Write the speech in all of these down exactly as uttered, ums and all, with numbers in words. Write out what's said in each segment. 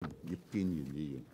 葉建源議員。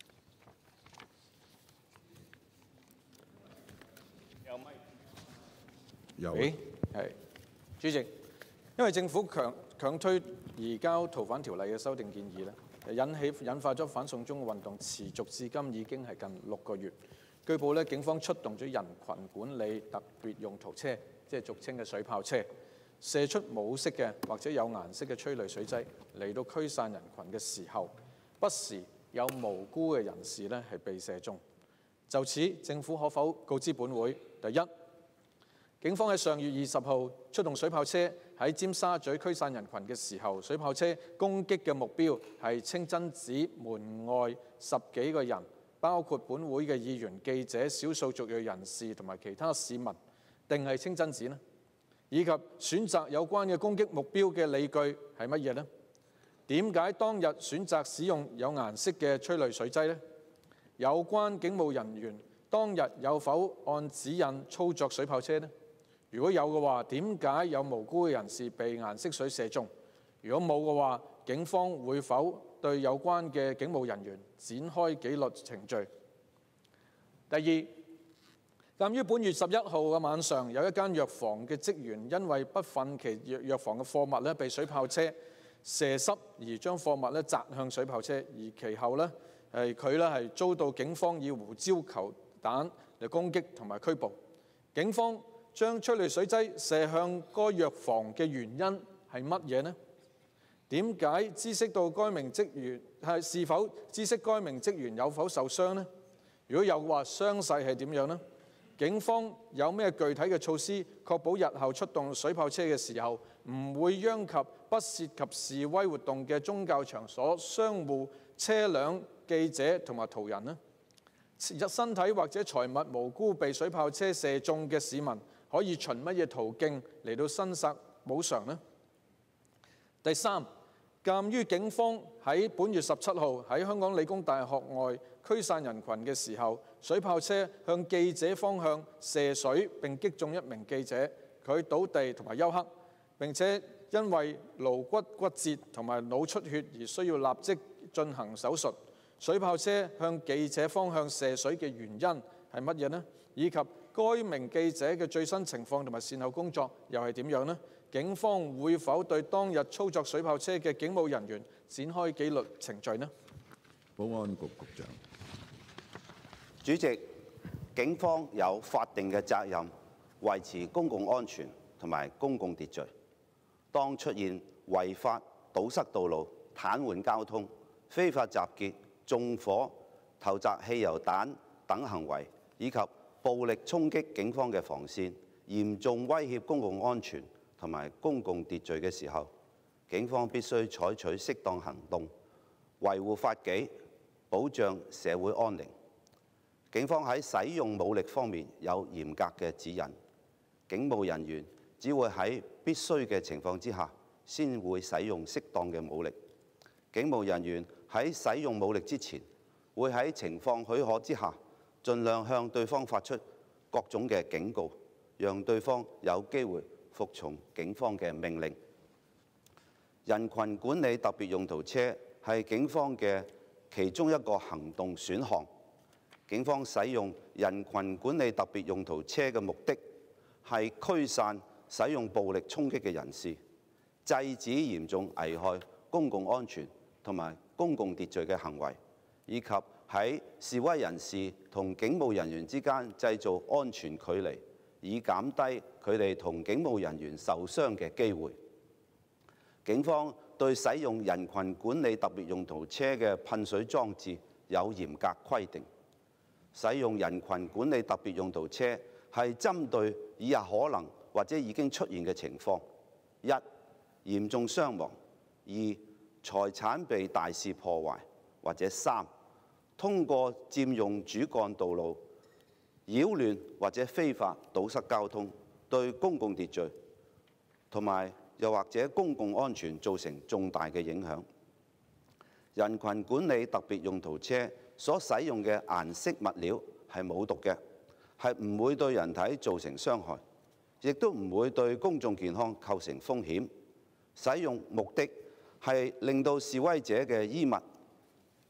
有咪？ 有。 誒，係主席，因為政府強強推移交逃犯條例嘅修訂建議咧，引起引發咗反送中嘅運動，持續至今已經係近六個月。據報咧，警方出動咗人群管理特別用途車，即係俗稱嘅水炮車，射出冇色嘅或者有顏色嘅催淚水劑嚟到驅散人群嘅時候，不時有無辜嘅人士咧係被射中。就此，政府可否告知本會：第一，警方喺上月二十號出動水炮車喺尖沙咀驅散人群嘅時候，水炮車攻擊嘅目標係清真寺門外十幾個人，包括本會嘅議員、記者、少數族裔人士同埋其他市民，定係清真寺呢？以及選擇有關嘅攻擊目標嘅理據係乜嘢呢？點解當日選擇使用有顏色嘅催淚水劑呢？有關警務人員當日有否按指引操作水炮車呢？如果有嘅話，點解有無辜嘅人士被顏色水射中？如果冇嘅話，警方會否對有關嘅警務人員展開紀律程序？第二，鑑於本月十一號嘅晚上，有一間藥房嘅職員因為不忿其藥藥房嘅貨物咧被水炮車射濕，而將貨物咧擲向水炮車，而其後咧係佢咧係遭到警方以胡椒球彈嚟攻擊同埋拘捕。警方將催淚水劑射向該藥房嘅原因係乜嘢呢？點解知悉到該名職員係是否知悉該名職員有否受傷呢？如果有嘅話，傷勢係點樣呢？警方有咩具體嘅措施確保日後出動水炮車嘅時候唔會殃及不涉及示威活動嘅宗教場所、商戶、車輛、記者同埋途人呢？身體或者財物無辜被水炮車射中嘅市民可以循乜嘢途徑嚟到申索補償呢？第三，鑑於警方喺本月十七號喺香港理工大學外驅散人群嘅時候，水炮車向記者方向射水並擊中一名記者，佢倒地同埋休克，並且因為顱骨骨折同埋腦出血而需要立即進行手術。水炮車向記者方向射水嘅原因係乜嘢呢？以及該名記者嘅最新情況同埋善後工作又係點樣呢？警方會否對當日操作水炮車嘅警務人員展開紀律程序呢？ 保安局局長。 主席，警方有法定嘅責任維持公共安全同埋公共秩序。當出現違法堵塞道路、癱瘓交通、非法集結、縱火、投擲汽油彈等行為，以及暴力衝擊警方嘅防線，嚴重威脅公共安全同埋公共秩序嘅時候，警方必須採取適當行動，維護法紀，保障社會安寧。警方喺使用武力方面有嚴格嘅指引，警務人員只會喺必須嘅情況之下，先會使用適當嘅武力。警務人員喺使用武力之前，會喺情況許可之下，盡量向對方發出各種嘅警告，讓對方有機會服從警方嘅命令。人群管理特別用途車係警方嘅其中一個行動選項。警方使用人群管理特別用途車嘅目的係驅散使用暴力衝擊嘅人士，制止嚴重危害公共安全同埋公共秩序嘅行為，以及喺示威人士同警務人員之間製造安全距離，以減低佢哋同警務人員受傷嘅機會。警方對使用人群管理特別用途車嘅噴水裝置有嚴格規定。使用人群管理特別用途車係針對以下可能或者已經出現嘅情況：一、嚴重傷亡；二、財產被大肆破壞；或者三、通過佔用主幹道路，擾亂或者非法堵塞交通，對公共秩序同埋又或者公共安全造成重大嘅影響。人群管理特別用途車所使用嘅顏色物料係冇毒嘅，係唔會對人體造成傷害，亦都唔會對公眾健康構成風險。使用目的係令到示威者嘅衣物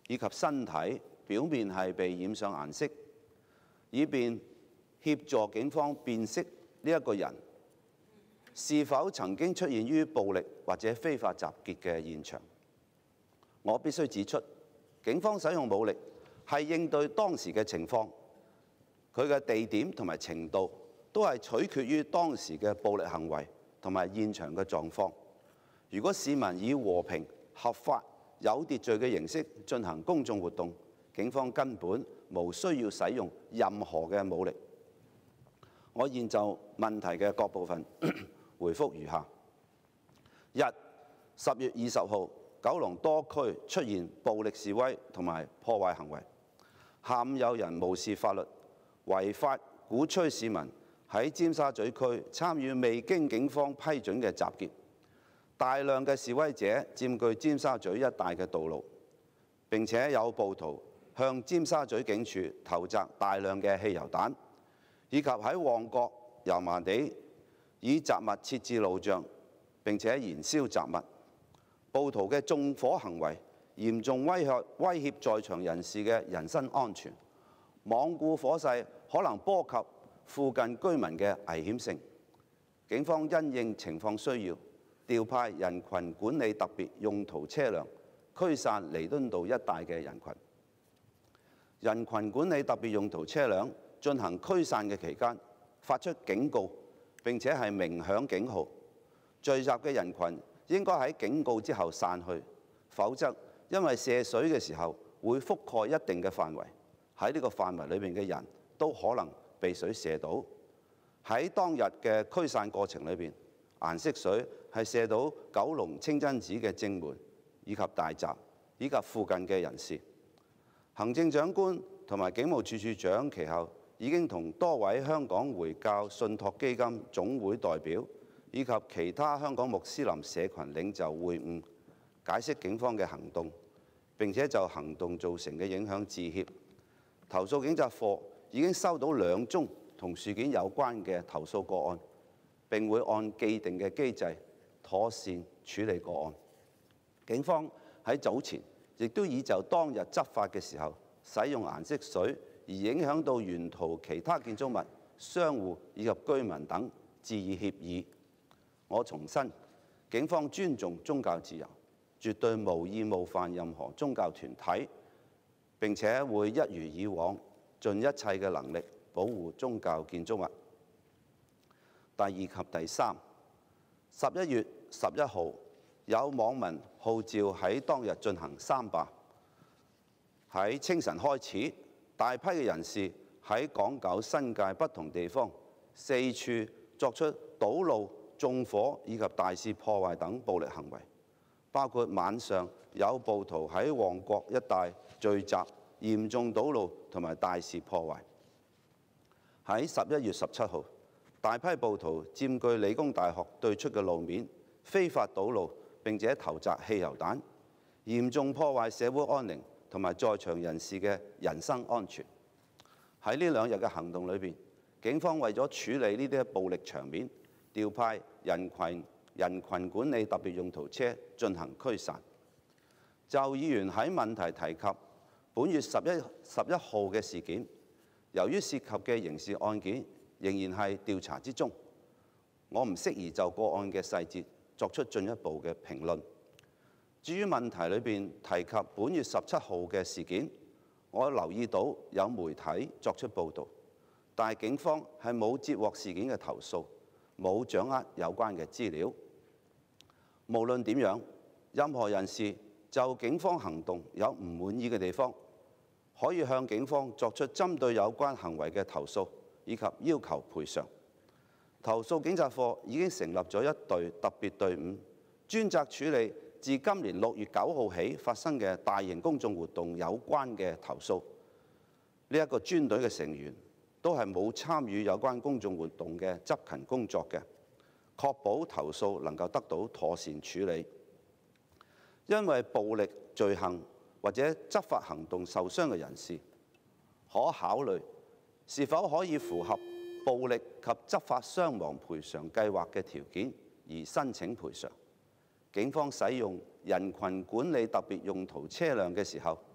以及身體表面係被染上顏色，以便協助警方辨識呢一個人是否曾經出現於暴力或者非法集結嘅現場。我必須指出，警方使用武力係應對當時嘅情況，佢嘅地點同埋程度都係取決於當時嘅暴力行為同埋現場嘅狀況。如果市民以和平、合法、有秩序嘅形式進行公眾活動，警方根本無需要使用任何嘅武力。我現就問題嘅各部分回覆如下：一、十月二十號，九龍多區出現暴力示威同埋破壞行為，下午有人無視法律，違法鼓吹市民喺尖沙咀區參與未經警方批准嘅集結。大量嘅示威者佔據尖沙咀一帶嘅道路，並且有暴徒向尖沙咀警署投擲大量嘅汽油彈，以及喺旺角、油麻地以雜物設置路障，並且燃燒雜物。暴徒嘅縱火行為嚴重威嚇威脅在場人士嘅人身安全，罔顧火勢可能波及附近居民嘅危險性。警方因應情況需要，調派人群管理特別用途車輛驅散彌敦道一帶嘅人群。人群管理特別用途車輛進行驅散嘅期間，發出警告並且係鳴響警號。聚集嘅人群應該喺警告之後散去，否則因為射水嘅時候會覆蓋一定嘅範圍，喺呢個範圍裏面嘅人都可能被水射到。喺當日嘅驅散過程裏邊，顏色水係射到九龍清真寺嘅正門以及大閘以及附近嘅人士。行政長官同埋警務處處長其後已經同多位香港回教信託基金總會代表以及其他香港穆斯林社群領袖會晤，解釋警方嘅行動，並且就行動造成嘅影響致歉。投訴警察課已經收到兩宗同事件有關嘅投訴個案，並會按既定嘅機制妥善處理個案。警方喺早前亦都已就當日執法嘅時候使用顏色水而影響到沿途其他建築物、商戶以及居民等，致以歉意。我重申，警方尊重宗教自由，絕對無意冒犯任何宗教團體，並且會一如以往盡一切嘅能力保護宗教建築物。第二及第三，十一月十一號有網民號召喺當日進行三罷。喺清晨開始，大批嘅人士喺港九新界不同地方四處作出堵路、縱火以及大肆破壞等暴力行為，包括晚上有暴徒喺旺角一帶聚集，嚴重堵路同埋大肆破壞。喺十一月十七號，大批暴徒佔據理工大學對出嘅路面，非法堵路並且投擲汽油彈，嚴重破壞社會安寧同埋在場人士嘅人身安全。喺呢兩日嘅行動裏邊，警方為咗處理呢啲暴力場面，調派人群人群管理特別用途車進行驅散。就議員喺問題提及本月十一十一號嘅事件，由於涉及嘅刑事案件仍然係調查之中，我唔適宜就個案嘅細節作出進一步嘅評論。至於問題裏邊提及本月十七號嘅事件，我留意到有媒體作出報導，但係警方係冇接獲事件嘅投訴，冇掌握有關嘅資料。無論點樣，任何人士就警方行動有唔滿意嘅地方，可以向警方作出針對有關行為嘅投訴，以及要求賠償。投訴警察課已經成立咗一隊特別隊伍，專責處理自今年六月九號起發生嘅大型公眾活動有關嘅投訴。呢一個專隊嘅成員都係冇參與有關公眾活動嘅執勤工作嘅，確保投訴能夠得到妥善處理。因為暴力罪行或者執法行動受傷嘅人士，可考慮是否可以符合暴力及執法傷亡賠償計劃嘅條件而申請賠償。警方使用人群管理特別用途車輛嘅時候，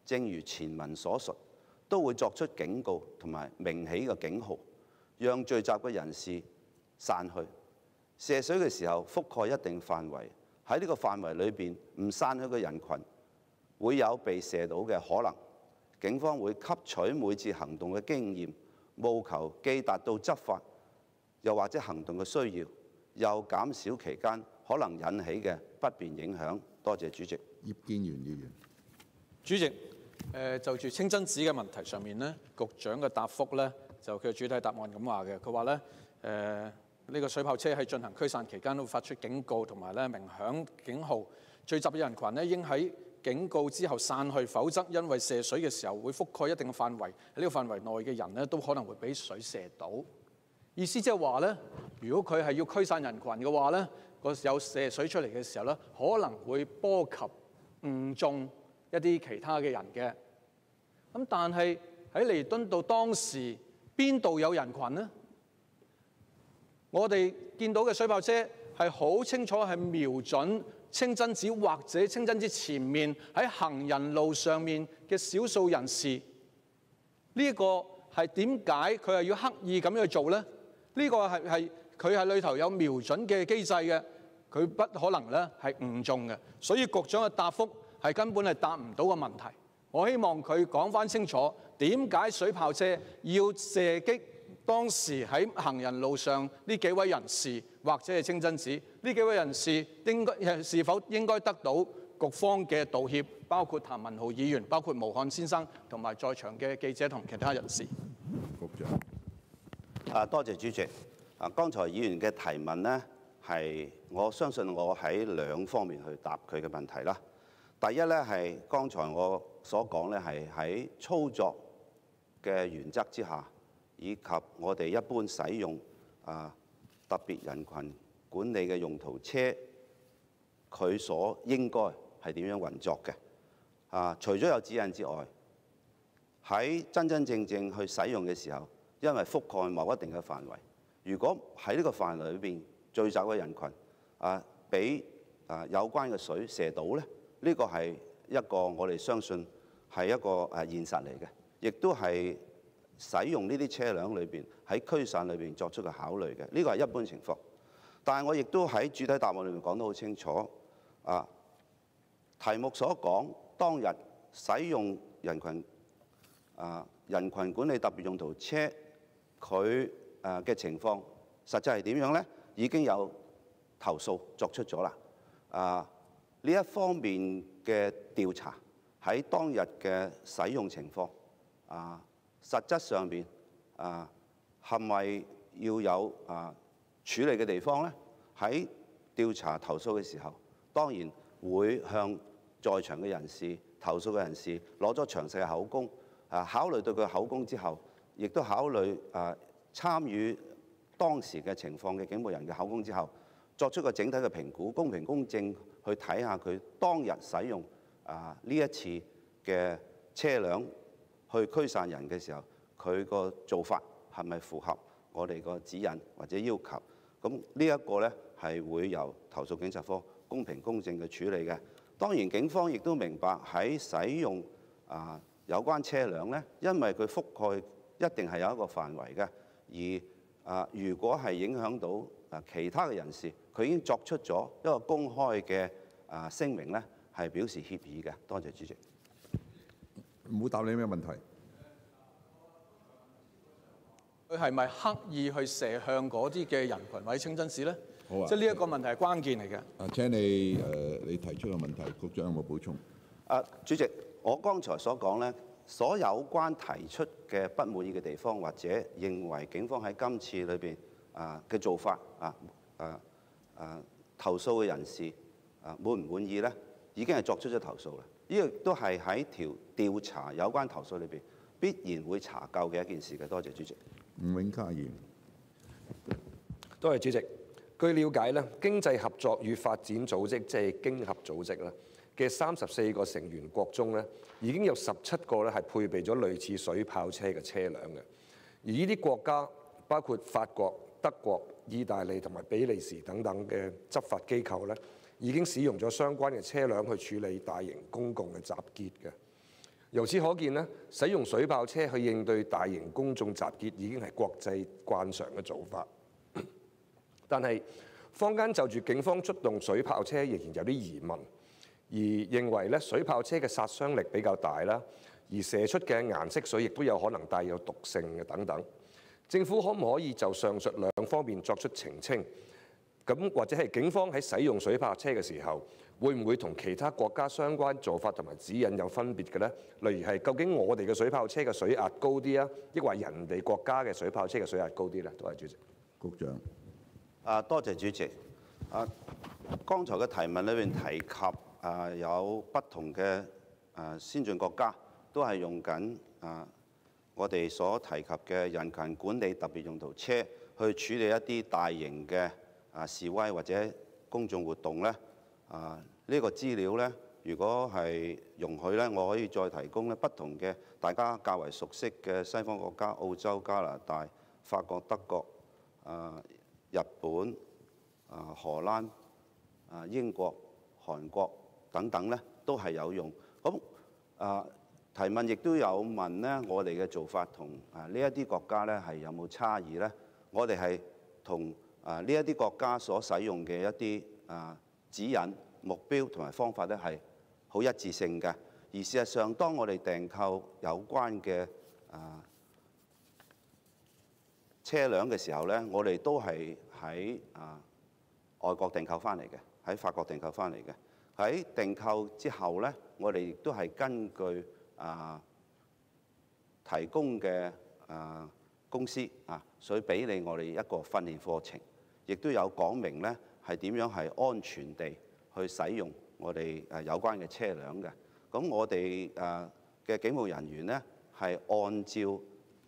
正如前文所述，都會作出警告同埋鳴起嘅警號，讓聚集嘅人士散去。射水嘅時候覆蓋一定範圍，喺呢個範圍裏邊唔散去嘅人群會有被射到嘅可能。警方會吸取每次行動嘅經驗，務求既達到執法又或者行動嘅需要，又減少期間可能引起嘅不便影響。多謝主席。 葉建源議員。 主席，誒就住清真寺嘅問題上面咧，局長嘅答覆咧，就佢嘅主體答案咁話嘅，佢話咧誒。呃呢個水炮車喺進行驅散期間都會發出警告同埋咧鳴響警號，聚集嘅人群咧應喺警告之後散去，否則因為射水嘅時候會覆蓋一定嘅範圍，喺呢個範圍內嘅人咧都可能會俾水射到。意思即係話咧，如果佢係要驅散人群嘅話咧，個有射水出嚟嘅時候咧，可能會波及誤中一啲其他嘅人嘅。咁但係喺彌敦道當時邊度有人群呢？我哋見到嘅水炮車係好清楚係瞄準清真寺或者清真寺前面喺行人路上面嘅少數人士。呢個係點解佢係要刻意咁樣去做呢？呢個係係佢係裏頭有瞄準嘅機制嘅，佢不可能咧係誤中嘅。所以局長嘅答覆係根本係答唔到個問題。我希望佢講返清楚點解水炮車要射擊當時喺行人路上呢幾位人士，或者係清真寺呢幾位人士應該是否應該得到局方嘅道歉？包括譚文豪議員、包括毛漢先生同埋在場嘅記者同其他人士。 局長。 啊，多謝主席。啊，剛才議員嘅提問呢，係我相信我喺兩方面去答佢嘅問題啦。第一咧係剛才我所講咧係喺操作嘅原則之下，以及我哋一般使用啊特別人群管理嘅用途車，佢所應該係點樣運作嘅？啊，除咗有指引之外，喺真真正正去使用嘅時候，因為覆蓋某一定嘅範圍，如果喺呢個範圍裏邊聚集嘅人群啊，俾啊有關嘅水射到咧，呢個係一個我哋相信係一個誒現實嚟嘅，亦都係使用呢啲車輛裏邊喺驅散裏邊作出嘅考慮嘅，呢個係一般情況。但係我亦都喺主體答案裏面講得好清楚，啊，題目所講當日使用人群啊人群管理特別用途車，佢誒嘅情況實際係點樣咧？已經有投訴作出咗啦。啊，呢一方面嘅調查喺當日嘅使用情況啊。實質上邊啊，係咪要有啊處理嘅地方咧？喺調查投訴嘅時候，當然會向在場嘅人士、投訴嘅人士攞咗詳細嘅口供。啊，考慮到佢口供之後，亦都考慮啊參與當時嘅情況嘅警務人嘅口供之後，作出個整體嘅評估，公平公正去睇下佢當日使用啊呢一次嘅車輛去驅散人嘅時候，佢個做法係咪符合我哋個指引或者要求？咁呢一個呢，係會由投訴警察科公平公正嘅處理嘅。當然警方亦都明白喺使用啊有關車輛呢，因為佢覆蓋一定係有一個範圍嘅，而啊如果係影響到啊其他嘅人士，佢已經作出咗一個公開嘅啊聲明呢，係表示歉意嘅。多謝主席。 唔好答你咩問題？ 佢係咪刻意去射向嗰啲嘅人群或者清真寺咧？ 好啊， 即係呢一個問題係關鍵嚟嘅。 啊，請你誒、呃、你提出嘅問題，局長有冇補充？ 啊，主席，我剛才所講咧，所有關提出嘅不滿意嘅地方，或者認為警方喺今次裏邊啊嘅做法啊啊啊投訴嘅人士啊滿唔滿意咧？已經係作出咗投訴啦。呢個都係喺條調查有關投訴裏邊必然會查究嘅一件事嘅。多謝主席。 吳永嘉議員。 多謝主席。據了解咧，經濟合作與發展組織即係經合組織啦嘅三十四個成員國中咧，已經有十七個咧係配備咗類似水炮車嘅車輛嘅。而呢啲國家包括法國、德國、意大利同埋比利時等等嘅執法機構咧，已經使用咗相關嘅車輛去處理大型公共嘅集結嘅。 由此可見咧，使用水炮車去應對大型公眾集結已經係國際慣常嘅做法。但係坊間就住警方出動水炮車仍然有啲疑問，而認為咧水炮車嘅殺傷力比較大啦，而射出嘅顏色水亦都有可能帶有毒性嘅等等。政府可唔可以就上述兩方面作出澄清？咁或者係警方喺使用水炮車嘅時候，會唔會同其他國家相關做法同埋指引有分別嘅呢？例如係究竟我哋嘅水炮車嘅水壓高啲啊，抑或人哋國家嘅水炮車嘅水壓高啲呢？多謝主席。 局長。 啊，多謝主席。啊，剛才嘅提問裏面提及啊，有不同嘅啊先進國家都係用緊啊我哋所提及嘅人群管理特別用途車去處理一啲大型嘅啊示威或者公眾活動咧。啊，呢個資料咧，如果係容許咧，我可以再提供咧不同嘅大家較為熟悉嘅西方國家，澳洲、加拿大、法國、德國、啊日本、啊荷蘭、啊英國、韓國等等咧，都係有用。咁啊提問亦都有問咧，我哋嘅做法同啊呢一啲國家咧係有冇差異咧？我哋係同啊呢一啲國家所使用嘅一啲啊指引、目標同埋方法咧係好一致性嘅。而事實上，當我哋訂購有關嘅啊車輛嘅時候咧，我哋都係喺啊外國訂購翻嚟嘅，喺法國訂購翻嚟嘅。喺訂購之後咧，我哋亦都係根據啊提供嘅啊公司啊，所以俾你我哋一個訓練課程，亦都有講明咧係點樣係安全地去使用我哋誒有關嘅車輛嘅。咁我哋誒嘅警務人員咧係按照誒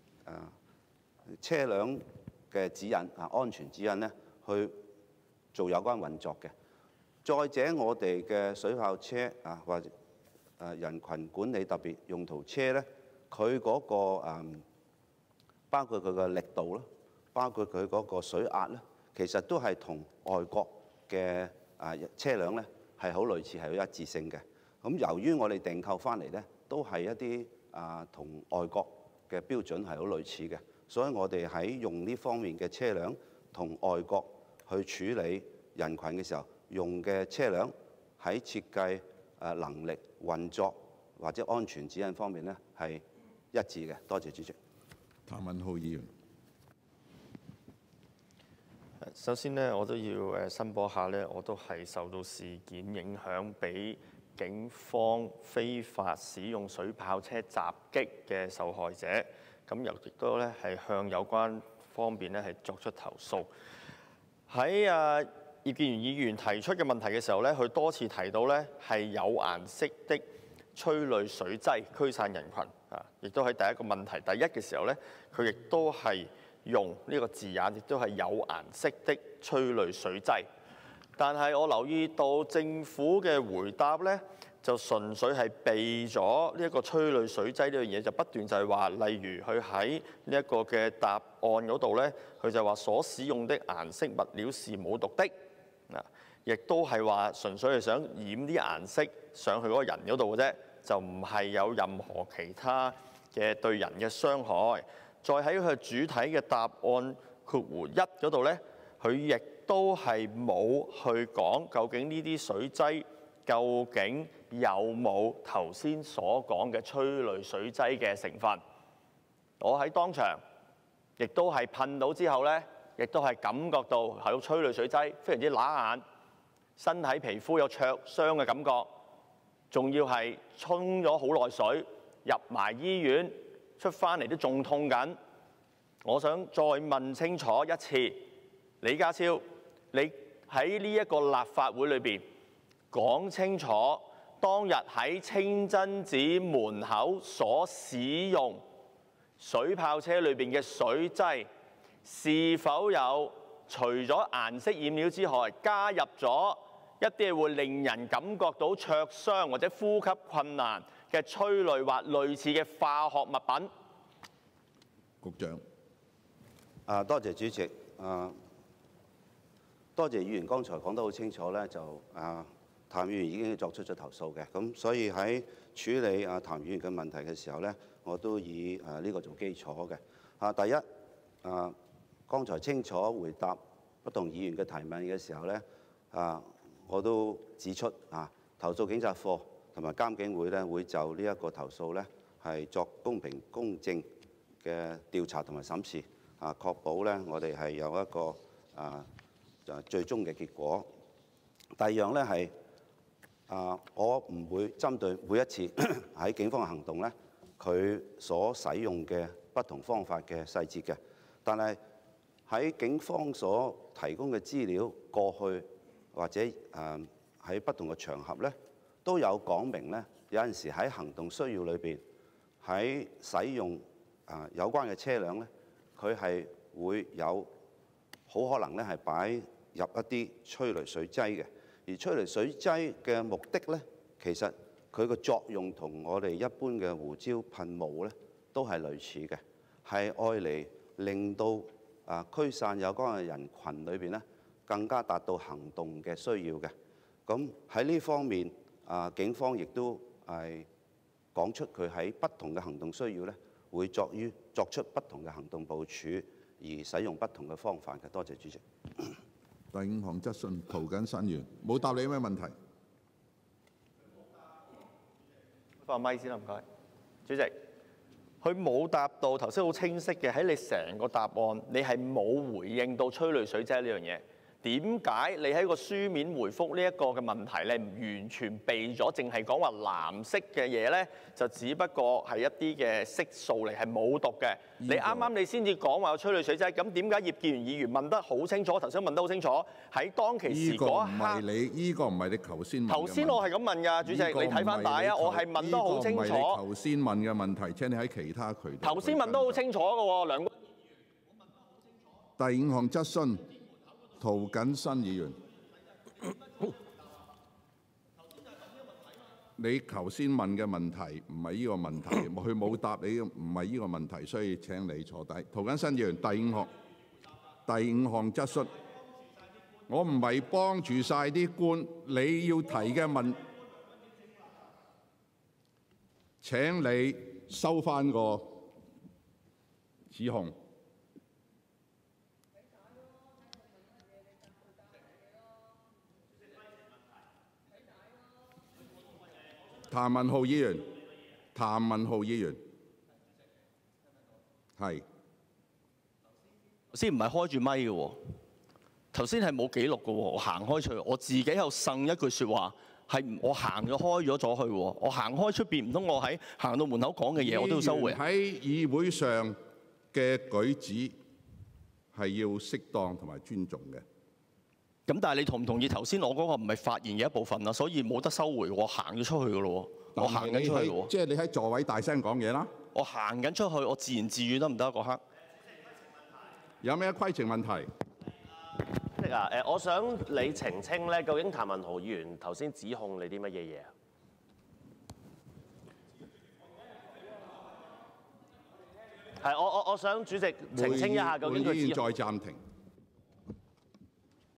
車輛嘅指引啊，安全指引咧去做有關運作嘅。再者，我哋嘅水炮車啊，或者誒人群管理特別用途車咧，佢嗰個誒包括佢嘅力度啦，包括佢嗰個水壓咧，其實都係同外國嘅啊車輛咧係好類似，係有一致性嘅。咁由於我哋訂購翻嚟咧，都係一啲啊同外國嘅標準係好類似嘅，所以我哋喺用呢方面嘅車輛同外國去處理人群嘅時候，用嘅車輛喺設計、誒能力、運作或者安全指引方面咧係一致嘅。多謝主席。 譚文豪議員。 首先呢，我都要誒申報下呢，我都係受到事件影響，俾警方非法使用水炮車襲擊嘅受害者。咁又亦都咧係向有關方面咧係作出投訴。喺啊葉建源議員提出嘅問題嘅時候咧，佢多次提到咧係有顏色的催淚水劑驅散人群啊，亦都喺第一個問題第一嘅時候咧，佢亦都係用呢個字眼，亦都係有顏色的催淚水劑。但係我留意到政府嘅回答咧，就純粹係避咗呢一個催淚水劑呢樣嘢，就不斷就係話，例如佢喺呢一個嘅答案嗰度咧，佢就話所使用的顏色物料是冇毒的，啊，亦都係話純粹係想染啲顏色上去嗰個人嗰度嘅啫，就唔係有任何其他嘅對人嘅傷害。再喺佢主體嘅答案括弧一嗰度咧，佢亦都係冇去講究竟呢啲水劑究竟有冇頭先所講嘅催淚水劑嘅成分。我喺當場亦都係噴到之後咧，亦都係感覺到係有催淚水劑，非常之揦眼，身體皮膚有灼傷嘅感覺，仲要係沖咗好耐水，入埋醫院，出翻嚟都仲痛緊。我想再問清楚一次，李家超，你喺呢一個立法會裏邊講清楚，當日喺清真寺門口所使用水炮車裏邊嘅水劑，是否有除咗顏色染料之外，加入咗一啲會令人感覺到灼傷或者呼吸困難嘅催淚或類似嘅化學物品？ 局長。 啊，多謝主席。啊，多謝議員剛才講得好清楚咧，就啊，譚議員已經作出咗投訴嘅。咁所以喺處理啊譚議員嘅問題嘅時候咧，我都以誒呢個做基礎嘅。啊，第一啊，剛才清楚回答不同議員嘅提問嘅時候咧，啊，我都指出啊，投訴警察課同埋監警會咧會就呢一個投訴咧係作公平公正嘅調查同埋審視，啊，確保咧我哋係有一個啊就最終嘅結果。第二樣咧係啊，我唔會針對每一次喺警方嘅行動咧，佢所使用嘅不同方法嘅細節嘅，但係喺警方所提供嘅資料過去或者誒喺不同嘅場合咧，都有講明咧，有陣時喺行動需要裏邊喺使用啊有關嘅車輛咧，佢係會有好可能咧係擺入一啲催淚水劑嘅，而催淚水劑嘅目的咧，其實佢個作用同我哋一般嘅胡椒噴霧咧都係類似嘅，係愛嚟令到啊驅散有關嘅人群裏邊咧更加達到行動嘅需要嘅。咁喺呢方面啊，警方亦都係講出佢喺不同嘅行動需要咧，會作於作出不同嘅行動部署，而使用不同嘅方法嘅。多謝主席。 第五項質詢，涂謹申議員冇答你咩問題？ 放咪先啦，唔該。主席，佢冇答到頭先好清晰嘅，喺你成個答案，你係冇回應到催淚水劑呢樣嘢。點解你喺個書面回覆呢一個嘅問題，你唔完全避咗，淨係講話藍色嘅嘢咧，就只不過係一啲嘅色素嚟，係冇毒嘅。你啱啱你先至講話有催淚水劑，咁點解葉建源議員問得好清楚？頭先問得好清楚，喺當其時嗰一刻， 你呢個唔係你頭先問。 頭先我係咁問㗎，主席，你睇翻帶啊，我係問得好清楚。 呢個唔係你頭先問嘅問題，請你喺其他渠道。 頭先問得好清楚嘅喎，梁君彥議員，我問得好清楚。 第五項質詢。涂謹申議員，你頭先問嘅問題唔係呢個問題，佢冇答你，唔係呢個問題，所以請你坐低。涂謹申議員，第五項第五項質詢，我唔係幫住晒啲官，你要提嘅問，請你收返個指控。譚文豪議員，譚文豪議員，係。 頭先唔係開住咪嘅喎，頭先係冇記錄嘅喎，我行開出去，我自己又呻一句説話，係我行咗開咗咗去喎，我行開出邊，唔通我喺行到門口講嘅嘢我都要收回？ 喺議會上嘅舉止係要適當同埋尊重嘅。 咁但係你同唔同意頭先我嗰個唔係發言嘅一部分啊？所以冇得收回，我行咗出去嘅咯喎，我行緊出去喎。 即係你喺座位大聲講嘢啦。 我行緊出去，我自言自語得唔得嗰刻？ 有咩規程問題？ 主席啊，誒，我想你澄清咧，究竟譚文豪議員頭先指控你啲乜嘢嘢啊？係，我我我想主席澄清一下，究竟佢指控。 會議再暫停。